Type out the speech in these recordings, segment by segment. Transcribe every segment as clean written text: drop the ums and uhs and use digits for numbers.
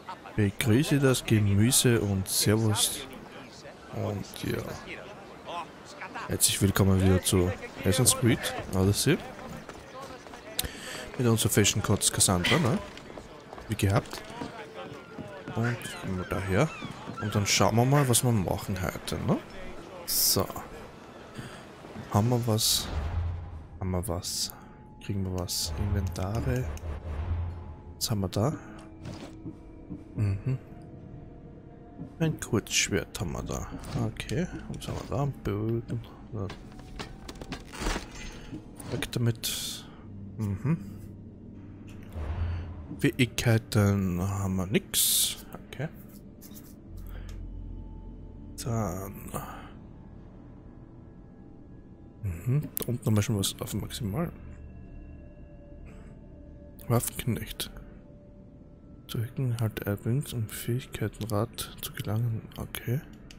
Begrüße das Gemüse und Servus. Und ja, herzlich willkommen wieder zu Assassin's Creed Odyssey. Mit unserer Fashion Codes Cassandra, ne? Wie gehabt. Und kommen wir daher. Und dann schauen wir mal, was wir machen heute, ne? So. Haben wir was? Haben wir was? Kriegen wir was? Inventare. Was haben wir da? Mhm. Ein Kurzschwert haben wir da. Okay. Was haben wir da? Bögen. Weg damit. Mhm. Fähigkeiten haben wir nix. Okay. Dann. Da unten haben wir schon was auf maximal. Waffenknecht. Drücken halt R-Wings, um Fähigkeitenrad zu gelangen. Okay.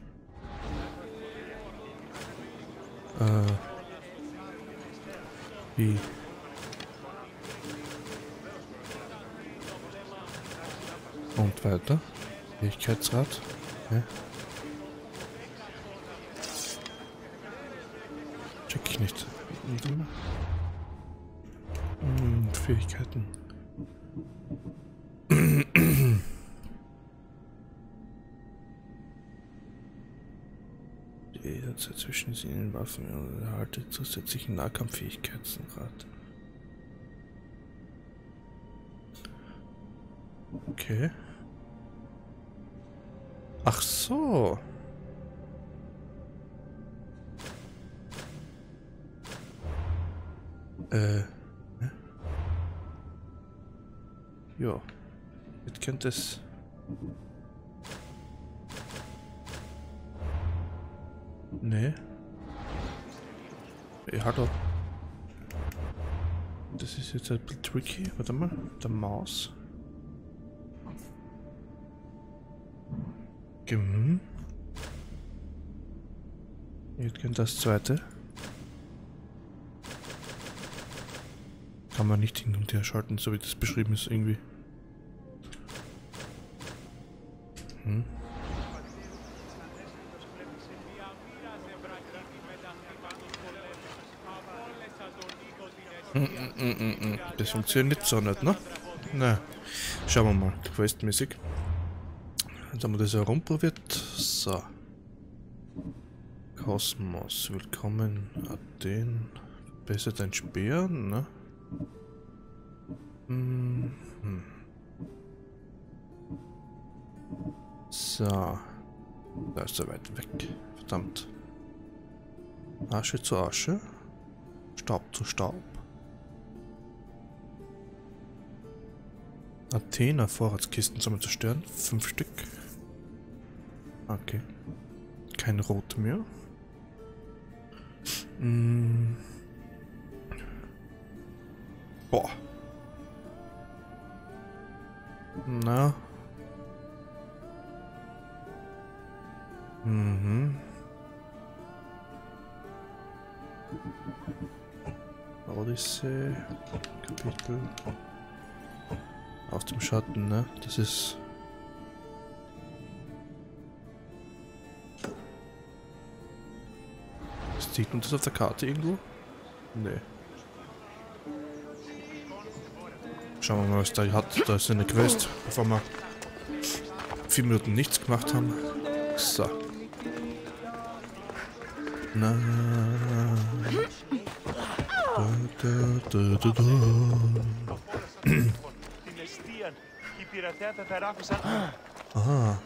Wie? Und weiter. Fähigkeitsrad. Okay. Check ich nicht. Fähigkeiten. Jederzeit zwischen den Waffen und erhalte zusätzlichen Nahkampffähigkeitsrad. Okay. Ach so. Ja. Jetzt könnte es. Nee. Ey, hallo. Das ist jetzt ein bisschen tricky. Warte mal. Der Maus. Jetzt kommt das zweite. Kann man nicht hin und her schalten, so wie das beschrieben ist irgendwie. Das funktioniert nicht so nicht, ne? Na, schauen wir mal, questmäßig. Jetzt haben wir das herumprobiert. So. Kosmos, willkommen, Athen. Besser dein Speer, ne? So. Da ist er weit weg. Verdammt. Asche zu Asche. Staub zu Staub. Athener Vorratskisten soll man zerstören. 5 Stück. Okay. Kein Rot mehr. Boah. Na. Odyssee. Kapitel. Aus dem Schatten, ne? Das ist. Sieht man das auf der Karte irgendwo? Nee. Schauen wir mal, was da hat. Da ist eine Quest, bevor wir 4 Minuten nichts gemacht haben. So. Na. Aha.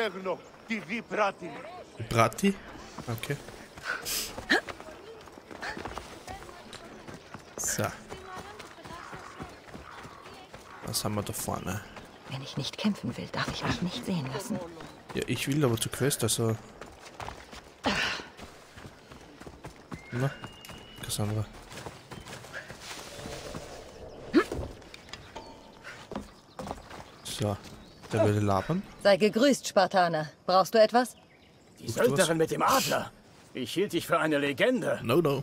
Vibrati? Okay. So. Was haben wir da vorne? Wenn ich nicht kämpfen will, darf ich mich nicht sehen lassen. Ja, ich will aber zur Quest, also... Na, Cassandra. So, der will labern. Sei gegrüßt, Spartaner. Brauchst du etwas? Die Söldnerin mit dem Adler. Ich hielt dich für eine Legende. No.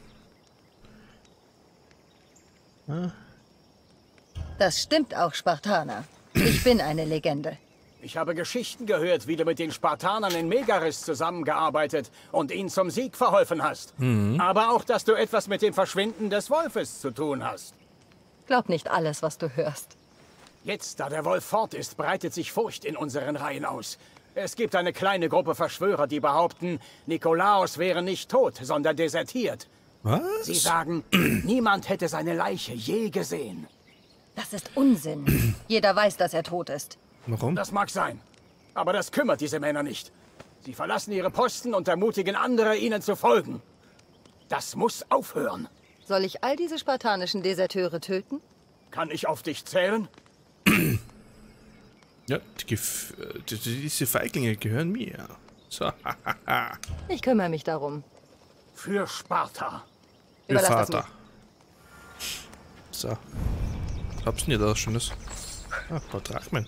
Das stimmt auch, Spartaner. Ich bin eine Legende. Ich habe Geschichten gehört, wie du mit den Spartanern in Megaris zusammengearbeitet und ihnen zum Sieg verholfen hast. Aber auch, dass du etwas mit dem Verschwinden des Wolfes zu tun hast. Glaub nicht alles, was du hörst. Jetzt, da der Wolf fort ist, breitet sich Furcht in unseren Reihen aus. Es gibt eine kleine Gruppe Verschwörer, die behaupten, Nikolaos wäre nicht tot, sondern desertiert. Was? Sie sagen, niemand hätte seine Leiche je gesehen. Das ist Unsinn. Jeder weiß, dass er tot ist. Warum? Das mag sein, aber das kümmert diese Männer nicht. Sie verlassen ihre Posten und ermutigen andere, ihnen zu folgen. Das muss aufhören. Soll ich all diese spartanischen Deserteure töten? Kann ich auf dich zählen? Ja, diese Feiglinge gehören mir. So, Ich kümmere mich darum. Für Sparta. Ihr Überlass das Vater. So. Hab's denn hier da Schönes? Ah, ein paar Drachmen.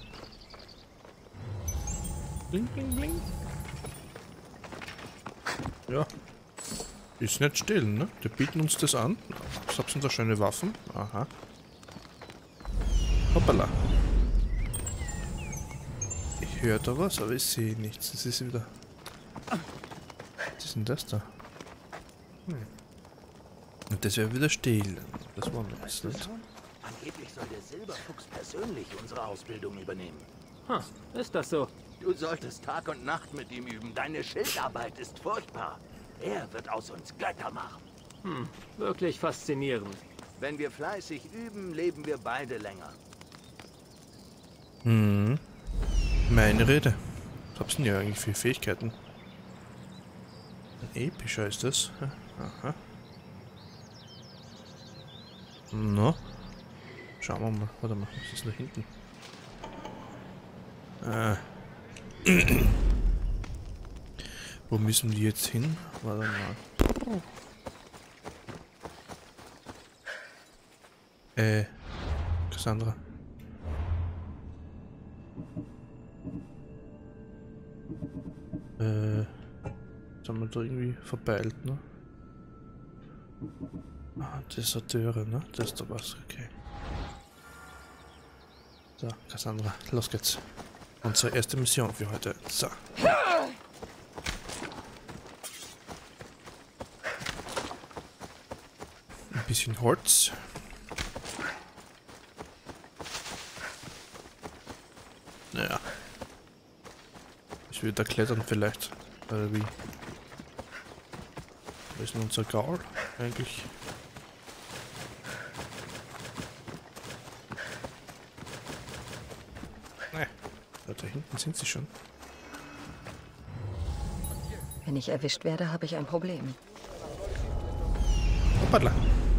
Bling, bling, bling. Ja. Ist nicht still, ne? Die bieten uns das an. Was habt ihr denn da schöne Waffen? Aha. Hoppala. Ich höre da was, aber ich sehe nichts. Das ist wieder... Was ist denn das da? Und das wäre wieder stehlen. Das war nichts, nicht? Angeblich soll der Silberfuchs persönlich unsere Ausbildung übernehmen. Ist das so? Du solltest Tag und Nacht mit ihm üben. Deine Schildarbeit ist furchtbar. Er wird aus uns Götter machen. Wirklich faszinierend. Wenn wir fleißig üben, leben wir beide länger. Meine Rede. Was hab's denn ja eigentlich für Fähigkeiten? Ein epischer ist das. Aha. No. Schauen wir mal. Warte mal, was ist da hinten? Wo müssen die jetzt hin? Warte mal. Cassandra. Jetzt haben wir da irgendwie verpeilt, ne? Ah, Deserteure, ne? Das ist da was, okay. So, Cassandra, los geht's. Unsere erste Mission für heute. So. Ein bisschen Holz. Naja. Ich will da klettern vielleicht. Oder wie? Wo ist denn unser Gaul eigentlich? Ne, da hinten sind sie schon. Wenn ich erwischt werde, habe ich ein Problem. Hoppala.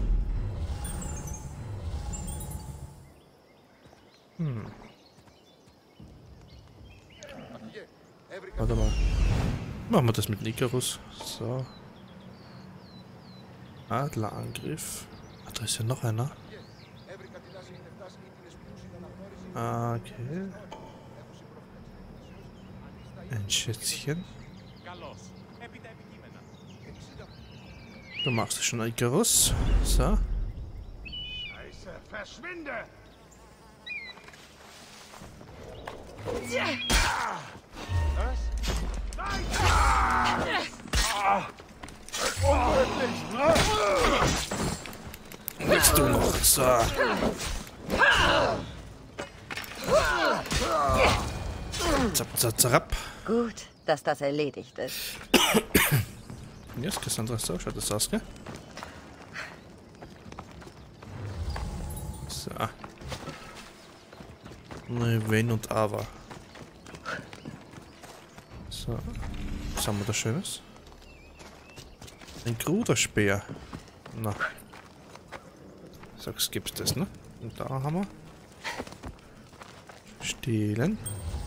Warte mal. Machen wir das mit Icarus. So. Adlerangriff. Ah, da ist ja noch einer. Ah, okay. Ein Schätzchen. Du machst schon Icarus. So. Scheiße, verschwinde! Willst du noch? So. Zap, zap, zap. Gut, dass das erledigt ist. Jetzt, Cassandra, so schaut das aus, gell? So. Wenn und aber. So. Was haben wir da Schönes? Ein Gruderspeer. Na. Sag's, gibt's das, ne? Und da haben wir. Stehlen.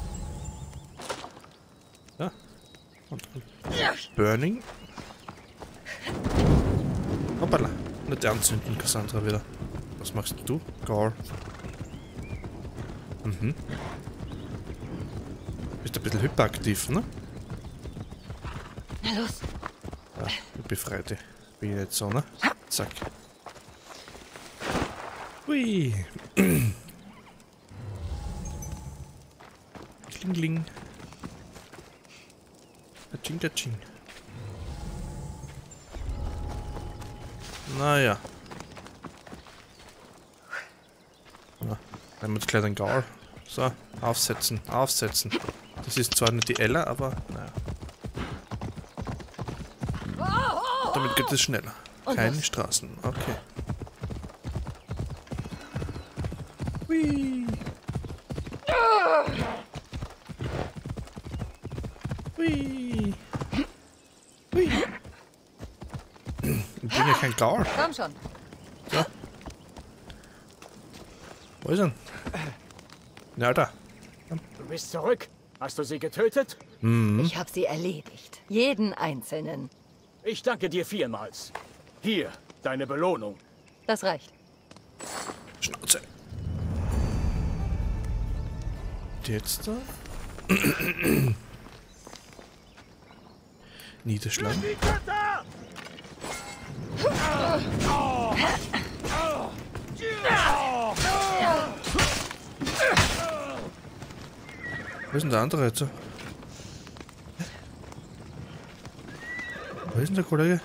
Ja. Und Burning. Hoppala. Nicht anzünden, Cassandra wieder. Was machst du? Gaul. Mhm. Bist ein bisschen hyperaktiv, ne? Na los. Ja, befreite. Bin ich jetzt so, ne? Zack. Hui. Klingling. Kaching, kaching. Naja. Na, nehmen wir jetzt gleich den Gaul. So, aufsetzen, aufsetzen. Das ist zwar nicht die Ella, aber naja. Damit geht es schneller. Keine Straßen, okay. Hui. Hui. Hui. Ich bin ja kein Gaul. Komm schon. So. Wo ist er? Ja, da. Du bist zurück. Hast du sie getötet? Ich habe sie erledigt. Jeden einzelnen. Ich danke dir vielmals. Hier, deine Belohnung. Das reicht. Schnauze. Jetzt da? Niederschlagen. Wo ist denn der andere jetzt? Wo ist denn der Kollege?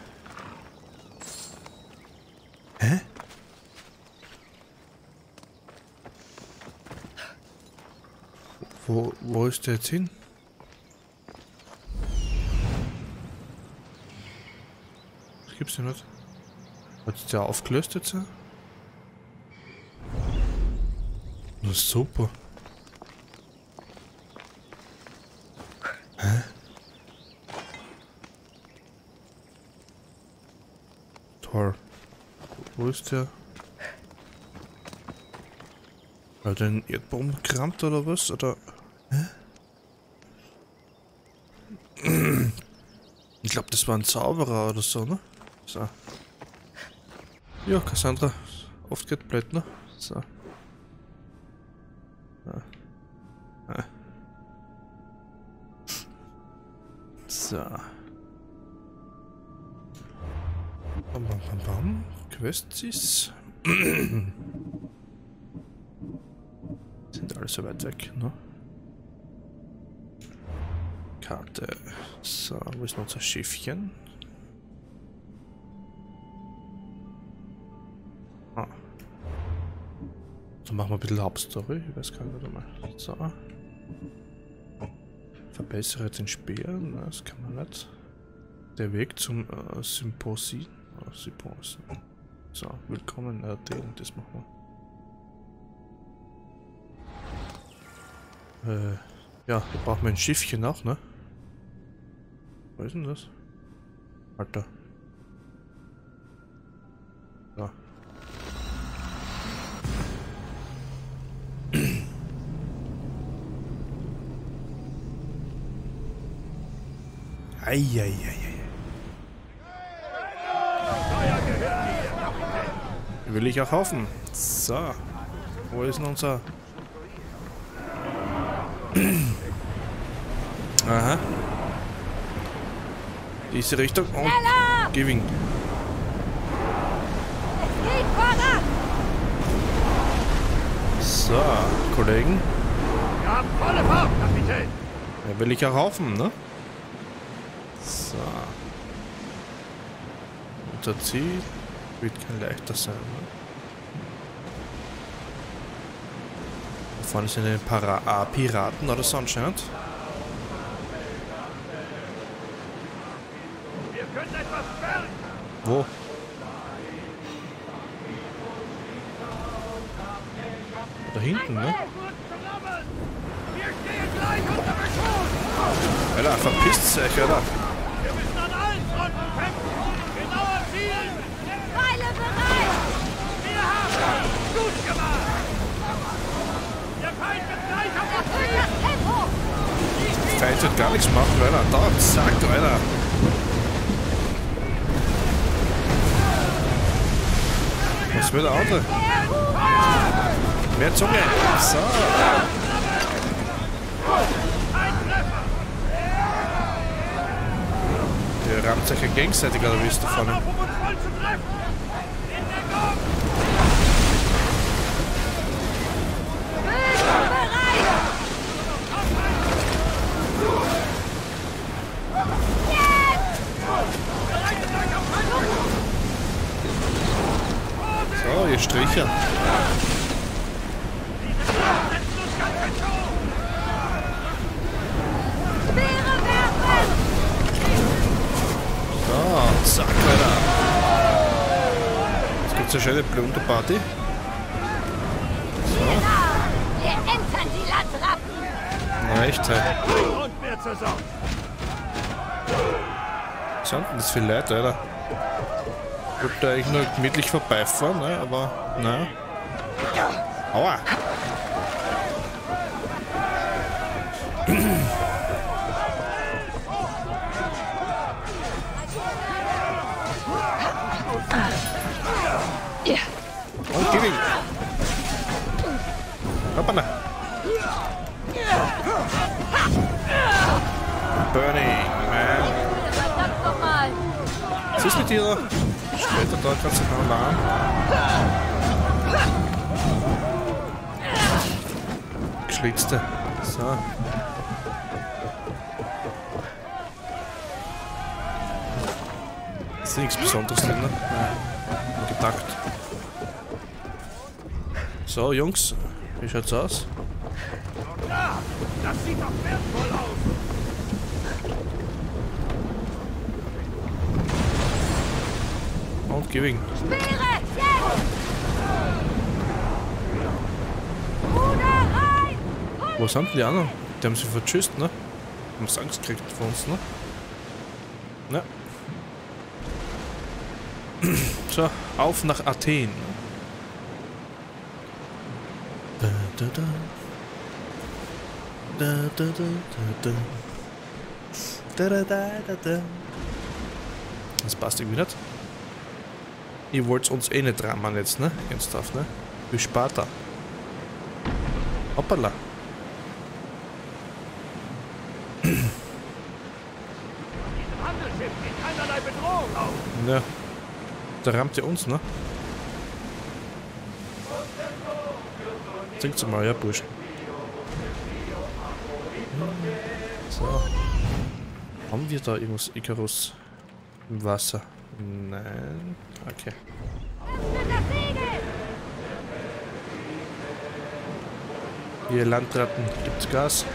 Hä? Wo ist der jetzt hin? Das gibt's ja nicht. Hat sich der aufgelöst jetzt? Na super. Hä? Toll. Wo ist der? Hat er einen Erdbaum gerammt oder was? Oder? Hä? Ich glaube, das war ein Zauberer oder so, ne? So. Ja, Cassandra. Oft geht blöd, ne? So. Ja. Ja. So. Bam, bam, bam, bam. Quests. Sind alle so weit weg, ne? Karte. So, wo ist unser Schiffchen? Ah. So, machen wir ein bisschen Hauptstory. Ich weiß gar nicht, mal. So. Verbessere den Speer. Na, das kann man nicht. Der Weg zum Symposie. Symposie. So, willkommen in Athen. Das machen wir. Ja, da brauchen wir ein Schiffchen auch, ne? Wo ist denn das? Alter. Ja. Eieiei. Will ich auch hoffen. So. Wo ist denn unser... Aha. Diese Richtung und Giving. Geht voran! So, Kollegen. Ja, volle Fahrt, Kapitän! Ja, will ich auch hoffen, ne? So. Unser Ziel wird kein leichter sein, ne? Da vorne sind eine Piraten oder so anscheinend. Wir können etwas bergen! Wo? Da hinten, ne? Wir stehen gleich unter Beschuss! Alter, verpisst euch, Alter. Wir müssen an allen Fronten kämpfen! Genauer zielen! Pfeile bereit! Wir haben es! Gut gemacht! Der Feind wird gleich auf uns Erhöht das Tempo! Der Feind wird gar nichts machen, Alter. Da, zack, Alter. Was will der andere? Mehr Zunge! So! Ihr rammt euch ja gegenseitig, oder wie ist da vorne? um uns voll zu treffen! In Deckung! Bögen bereit! So, ihr Stricher. So, zack, Alter. Jetzt gibt's eine schöne Plunderparty. So. Wir entern die Landratten! Na, echt, hey. Und mehr zur Sorge. Was sind denn das für Leute, Alter? Ich wollte da eigentlich nur gemütlich vorbeifahren, ne? Aber, naja. Aua! Ja. Und gib ihn! Hoppala! Burning, man! Verdammt nochmal! Was ist mit dir? Später da gerade sich noch Alarm. Geschlitzte. So. Ist nichts Besonderes drin, ne? Nein. Gedacht. So, Jungs. Wie schaut's aus? Das sieht doch wertvoll aus. Und gib ihn. Speere! Jetzt! Ruder rein! Wo sind denn die anderen? Die haben sich vertschüsst, ne? Haben sie Angst gekriegt von uns, ne? Ja. So, auf nach Athen. Da, da, da. Da, da, da, da, da. Da, da, da, da, da. Das passt irgendwie nicht. Ihr wollt uns eh nicht rammern jetzt, ne? Ernsthaft, ne? Wie Sparta. Hoppala. Handelsschiff geht keinerlei Bedrohung auf. Ja. Da rammt ihr uns, ne? Singt's mal, ja, Bursch. So. Haben wir da irgendwas Icarus im Wasser? Nein. Okay. Ihr Landratten, gibt's Gas?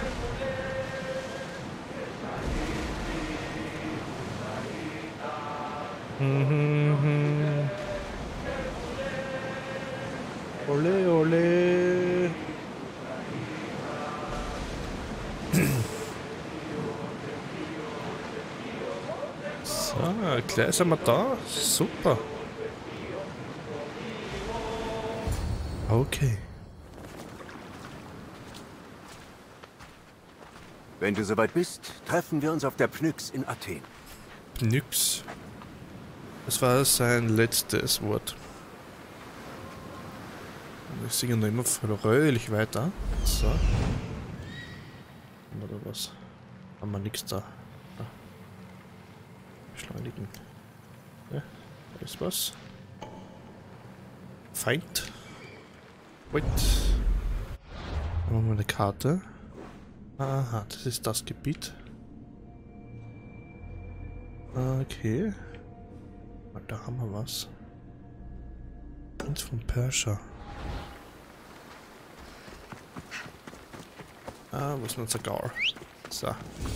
Ole, ole. So, gleich sind wir da. Super. Okay. Wenn du soweit bist, treffen wir uns auf der Pnyx in Athen. Nix. Das war sein letztes Wort. Wir singen noch immer fröhlich weiter. So. Oder was? Haben wir nichts da. Ah. Beschleunigen. Ja, da ist was. Feind. Wait. Haben wir mal eine Karte. Aha, das ist das Gebiet. Okay. Da haben wir was. Prinz von Persia. Ah, wo ist unser Gaul? So.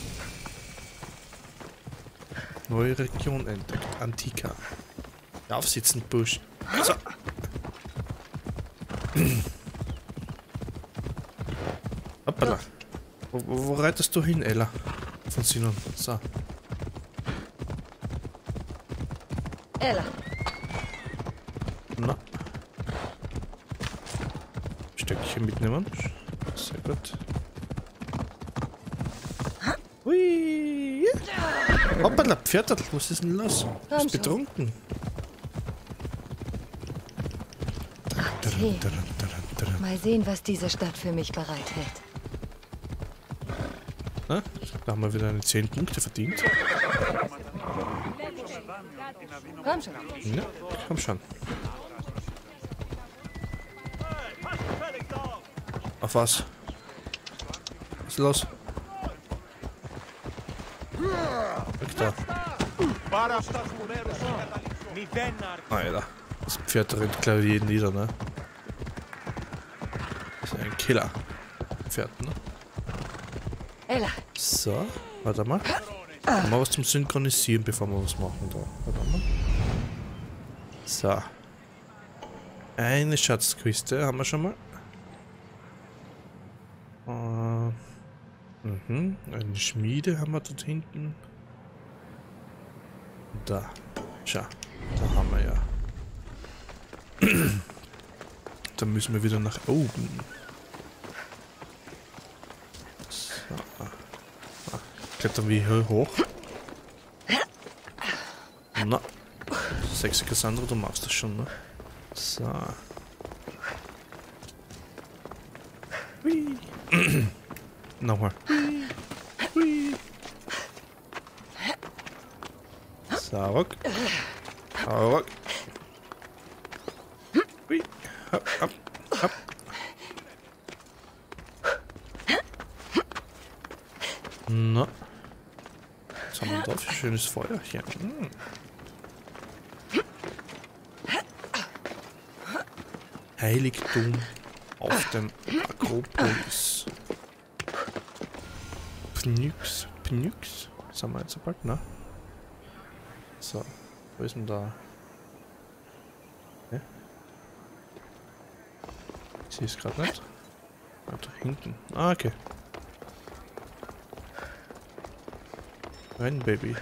Neue Region entdeckt. Antika. Aufsitzen, Busch. So. Hoppala. Wo reitest du hin, Ella? Von Sinon. So. Ella. Na. Stöckchen mitnehmen. Sehr gut. Hui. Hoppala, Pferd, was ist denn los? Du bist betrunken. Athen. Mal sehen, was diese Stadt für mich bereithält. Na, da haben wir wieder eine 10 Punkte verdient. Komm schon. Ja, komm schon. Auf was? Was ist los? Weg da. Alter. Das Pferd rennt, glaube ich, jeden nieder, ne? Das ist ein Killer. Pferd, ne? Ella, So, warte mal. Haben wir was zum Synchronisieren, bevor wir was machen da. Warte mal. So. Eine Schatzkiste haben wir schon mal. Eine Schmiede haben wir dort hinten. Da. Schau. Da haben wir ja. Dann müssen wir wieder nach oben. So. Klettern wir hier hoch. Na. Sexy Cassandra, du machst das schon, ne? So. Hui. Nochmal. Hui. Sauck. Sauck. Hui. Hopp, hopp, hopp. Na. Was haben wir da für ein schönes Feuerchen? Hm. Heiligtum auf dem Akropolis. Pnyx, Pnyx. Das haben wir jetzt bald, ne? So, wo ist denn da? Ja? Ich sehe es gerade nicht. Ah, da hinten. Ah, okay. Rein, Baby.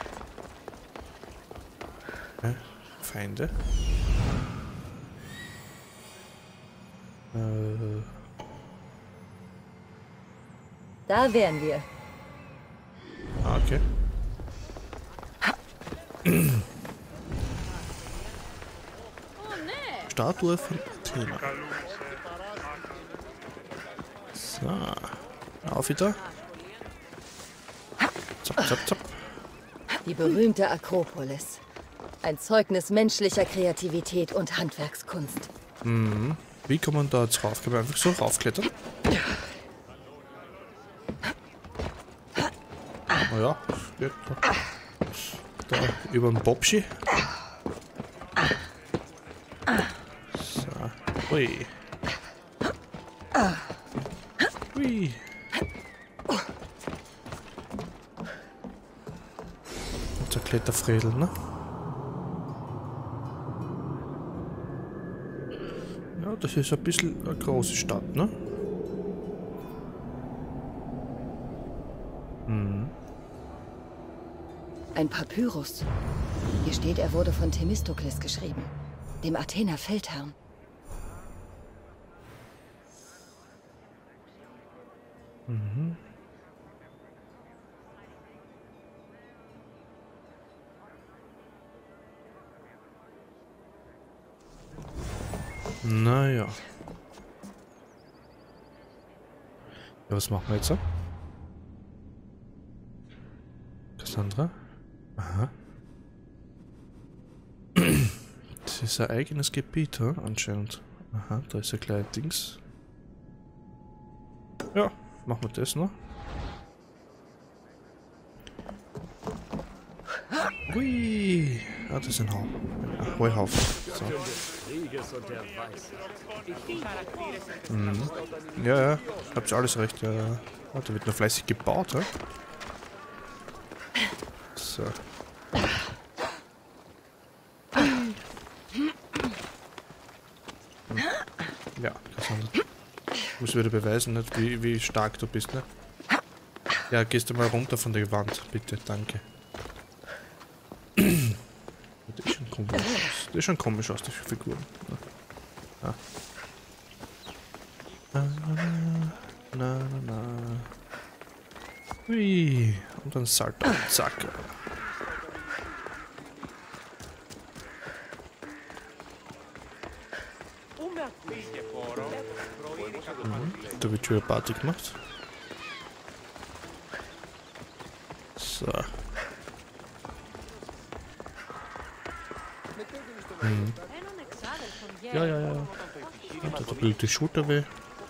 Ja, Feinde. da wären wir. Ah, okay. Statue von Athena. So. Auf wieder. Zapp, zapp, zapp. Die berühmte Akropolis. Ein Zeugnis menschlicher Kreativität und Handwerkskunst. Mhm. Wie kann man da jetzt rauf? Kann man einfach so raufklettern? Oh ja, geht. Da über den Bobschi. So. Ui. Ui. Und der Kletterfredel, ne? Ja, das ist ein bisschen eine große Stadt, ne? Ein Papyrus. Hier steht, er wurde von Themistokles geschrieben, dem Athener Feldherrn. Naja. Ja, was machen wir jetzt so? Cassandra? Aha. Das ist ein eigenes Gebiet, hm? Anscheinend. Aha, da ist ein kleines Dings. Ja, machen wir das noch. Hui! Ah, das ist ein Heuhaufen. So. Ja, ja, habt ihr alles recht. Ja, ja. Ah, da wird noch fleißig gebaut, ja? So. Ja, Cassandra. Du musst wieder beweisen, nicht, wie stark du bist, ne? Ja, gehst du mal runter von der Wand, bitte, danke. Das ist schon komisch aus. Das ist schon komisch aus, die Figuren. Ja. Na, na, na, na. Hui. Und dann Salto. Zack. Da wird schon eine Party gemacht. So. Ja, ja, ja. Und da tut die Schulter weh.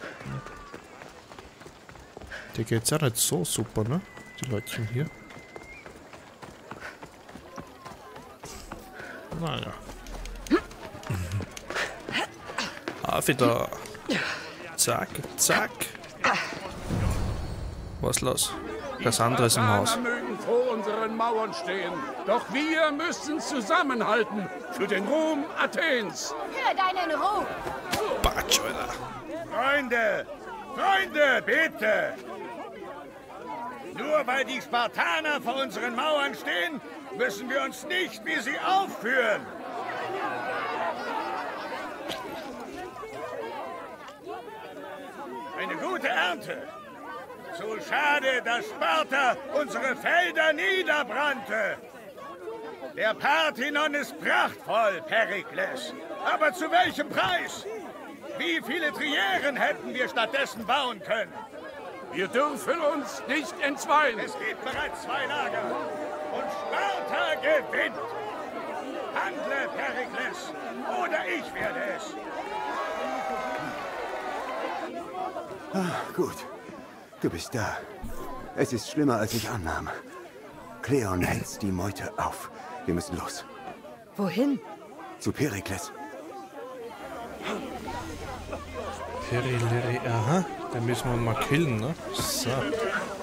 Der geht's auch nicht so super, ne? Die Leutchen hier. Naja. Auf wieder. Zack, zack. Was ist los? Cassandra ist im Haus. Mögen vor unseren Mauern stehen, doch wir müssen zusammenhalten für den Ruhm Athens. Für deinen Ruhm! Batsch, Alter. Freunde, bitte! Nur weil die Spartaner vor unseren Mauern stehen, müssen wir uns nicht wie sie aufführen. Eine gute Ernte. So schade, dass Sparta unsere Felder niederbrannte. Der Parthenon ist prachtvoll, Perikles. Aber zu welchem Preis? Wie viele Trieren hätten wir stattdessen bauen können? Wir dürfen uns nicht entzweien. Es gibt bereits 2 Lager. Und Sparta gewinnt. Handle, Perikles, oder ich werde es. Gut. Du bist da. Es ist schlimmer, als ich annahm. Kleon hetzt die Meute auf. Wir müssen los. Wohin? Zu Perikles. Peri, aha. Den müssen wir mal killen, ne? So. Weg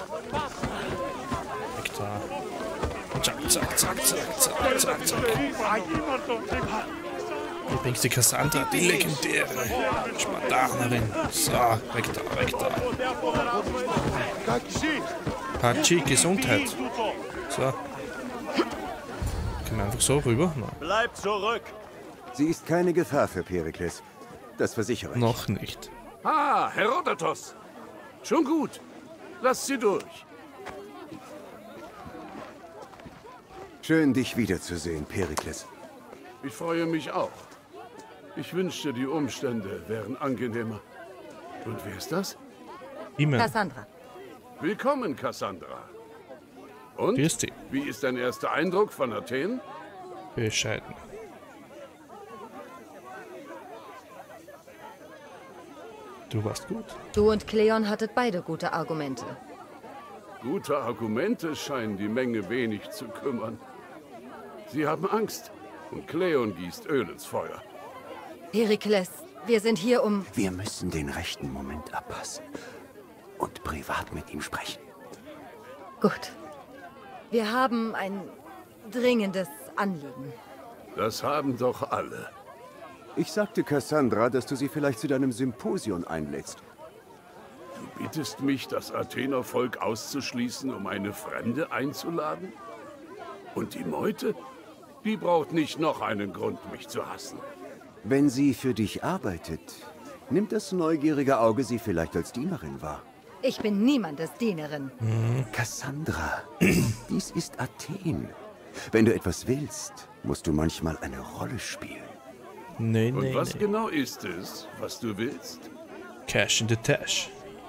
da. Zack, zack, zack, zack, zack, zack, zack. Übrigens die Cassandra, die legendäre Spartanerin. So, weg da, weg da. Hachi, Gesundheit. So. Können wir einfach so rüber? Nein. Bleib zurück. Sie ist keine Gefahr für Perikles. Das versichere ich. Noch nicht. Ah, Herodotos. Schon gut. Lass sie durch. Schön, dich wiederzusehen, Perikles. Ich freue mich auch. Ich wünschte, die Umstände wären angenehmer. Und wer ist das? Immer. Cassandra. Willkommen, Cassandra. Und? Grüß dich. Wie ist dein erster Eindruck von Athen? Bescheiden. Du warst gut. Du und Kleon hattet beide gute Argumente. Gute Argumente scheinen die Menge wenig zu kümmern. Sie haben Angst und Kleon gießt Öl ins Feuer. Perikles, wir sind hier um... Wir müssen den rechten Moment abpassen und privat mit ihm sprechen. Gut. Wir haben ein dringendes Anliegen. Das haben doch alle. Ich sagte Cassandra, dass du sie vielleicht zu deinem Symposion einlädst. Du bittest mich, das Athenervolk auszuschließen, um eine Fremde einzuladen? Und die Meute? Die braucht nicht noch einen Grund, mich zu hassen. Wenn sie für dich arbeitet, nimmt das neugierige Auge sie vielleicht als Dienerin wahr. Ich bin niemandes Dienerin. Cassandra, dies ist Athen. Wenn du etwas willst, musst du manchmal eine Rolle spielen. Nee, Und nee, was nee. genau ist es, was du willst? Cash in the Tash.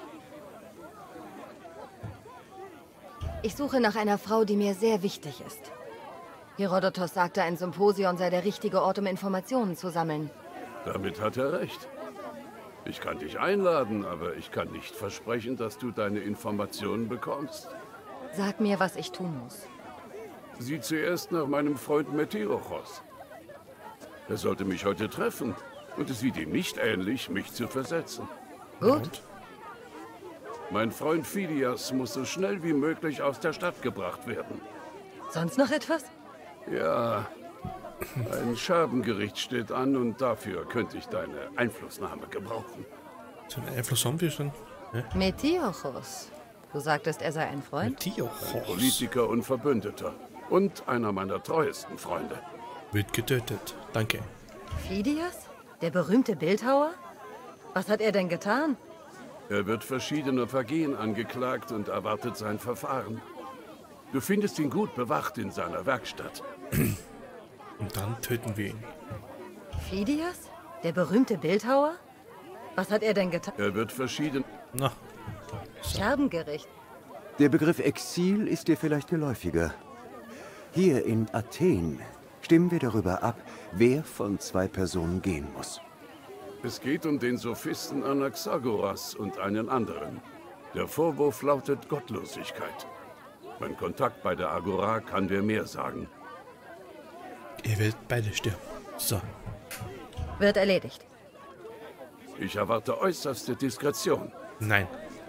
Ich suche nach einer Frau, die mir sehr wichtig ist. Herodotos sagte, ein Symposion sei der richtige Ort, um Informationen zu sammeln. Damit hat er recht. Ich kann dich einladen, aber ich kann nicht versprechen, dass du deine Informationen bekommst. Sag mir, was ich tun muss. Sieh zuerst nach meinem Freund Metirochos. Er sollte mich heute treffen und es sieht ihm nicht ähnlich, mich zu versetzen. Gut. Mein Freund Phidias muss so schnell wie möglich aus der Stadt gebracht werden. Sonst noch etwas? Ja, ein Scherbengericht steht an und dafür könnte ich deine Einflussnahme gebrauchen. So ein Einfluss haben wir schon. Metiochos. Du sagtest, er sei ein Freund? Antiochos. Politiker und Verbündeter und einer meiner treuesten Freunde. Wird getötet. Danke. Phidias? Der berühmte Bildhauer? Was hat er denn getan? Er wird verschiedener Vergehen angeklagt und erwartet sein Verfahren. Du findest ihn gut bewacht in seiner Werkstatt. Und dann töten wir ihn. Phidias? Der berühmte Bildhauer? Was hat er denn getan? Er wird verschieden... Na, Scherbengericht. Der Begriff Exil ist dir vielleicht geläufiger. Hier in Athen stimmen wir darüber ab, wer von 2 Personen gehen muss. Es geht um den Sophisten Anaxagoras und einen anderen. Der Vorwurf lautet Gottlosigkeit. Mein Kontakt bei der Agora kann dir mehr sagen. ihr werdet beide sterben. So. Wird erledigt. Ich erwarte äußerste Diskretion. Nein.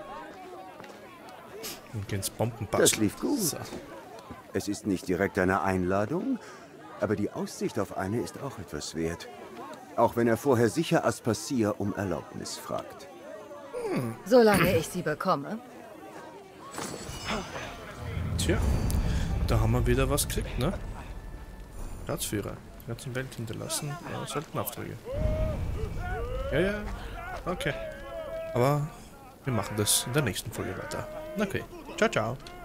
Und gehen ins Bombenbastel. Das lief gut. So. Es ist nicht direkt eine Einladung, aber die Aussicht auf eine ist auch etwas wert. Auch wenn er vorher sicher Aspasia um Erlaubnis fragt. Solange ich sie bekomme. Tja, da haben wir wieder was gekriegt, ne? Ratsführer. Die ganze Welt hinterlassen. Ja, selten Aufträge. Ja, okay. Aber wir machen das in der nächsten Folge weiter. Okay. Ciao, ciao.